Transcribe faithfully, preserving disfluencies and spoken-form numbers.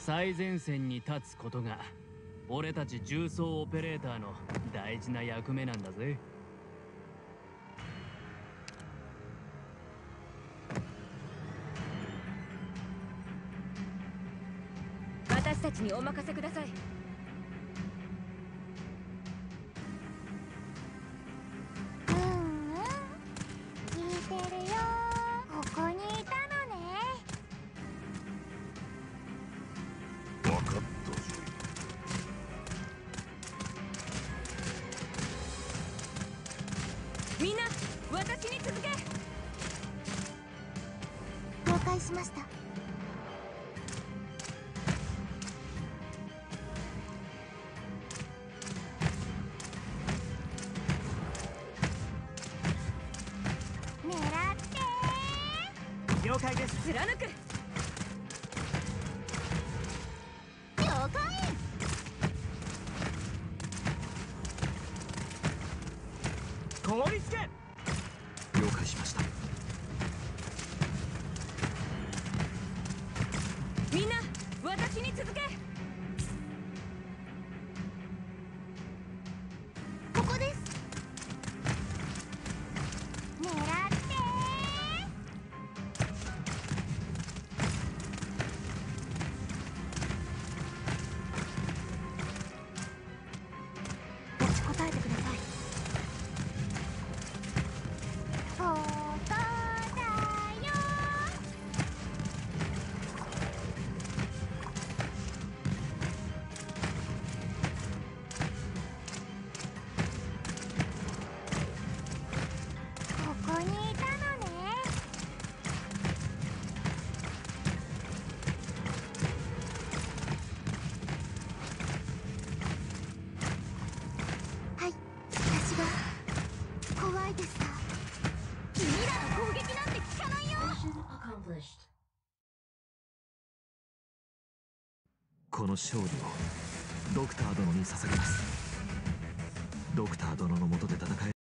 最前線に立つことが俺たち重装オペレーターの大事な役目なんだぜ。 私たちにお任せください。 うんうん聞いてるよ。ここにいたのね。 分かったぞ。 みんな私に続け。 了解しました。狙って了解です。 貫く。 了解。 凍りつけ。 了解しました。 みんな私に続け。 ここです。狙って持ちこたえてください。ここだよ。ここにいたのね。はい、私が怖いですか。君らの攻撃なんて効かないよ。 この勝利をドクター殿に捧げます。ドクター殿の下で戦え